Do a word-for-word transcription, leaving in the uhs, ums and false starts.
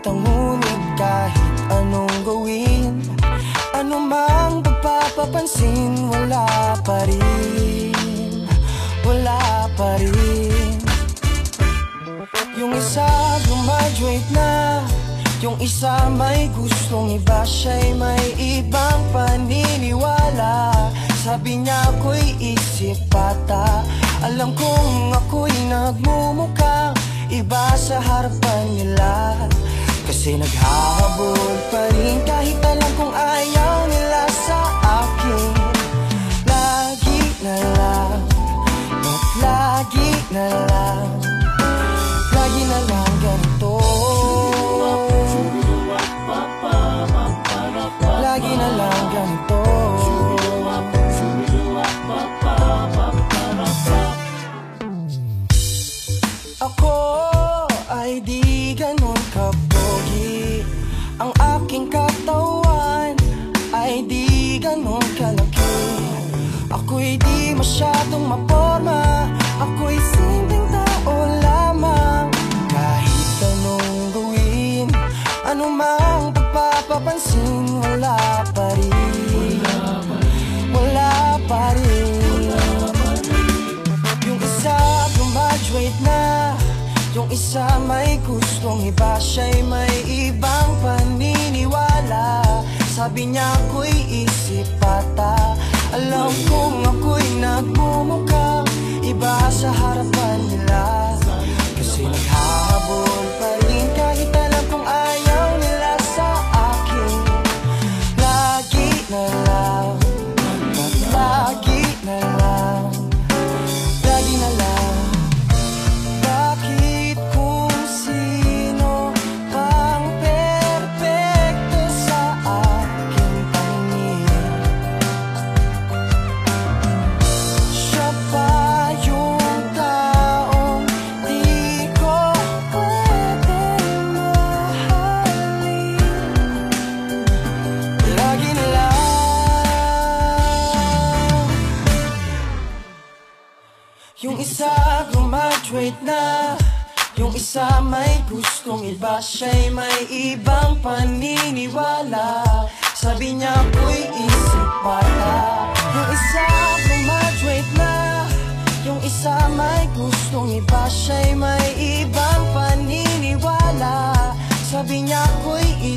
kita, ngunit kahit anong gawin, anumang pagpapapansin, wala pa rin, wala pa rin. Yung isa graduate na, yung isa may gustong iba, siya'y may ibang paniniwala. Sabi niya ako'y isip bata, alam kong ako'y nagmumukhang iba sa harapan nila. Kasi naghahabol pa rin kahit alam kong ayaw nila sa akin. Lagi na lang, at lagi na lang, lagi na lang ganito. Lagi na lang ganito. Ako ay di ganon kapogi, ang aking katawan ay di ganon kalaki. Ako'y di masyadong maporma, ako'y simpleng tao lamang. Kahit anong gawin, anumang pagpapapansin, wala pa rin, wala pa rin. Yung isa graduate na, yung isa may gustong iba, siya'y may ibang paniniwala. Sabi niya ako'y isip bata, alam kong ako'y nagmumukhang iba sa harapan nila. Kasi naghahabol pa rin kahit alam kong ayaw nila sa akin. Lagi na lang, at lagi na lang, lagi na lang. Bakit kung sino pang perpekto sa aking paningin, siya pa yung taong di ko pwedeng mahalin. Lagi na lang. Yung isa graduate na, yung isa may gustong iba, siya'y may ibang paniniwala. Sabi niya ako'y isip bata. Yung isa graduate na, yung isa may gustong iba, siya'y may ibang paniniwala. Sabi niya ako'y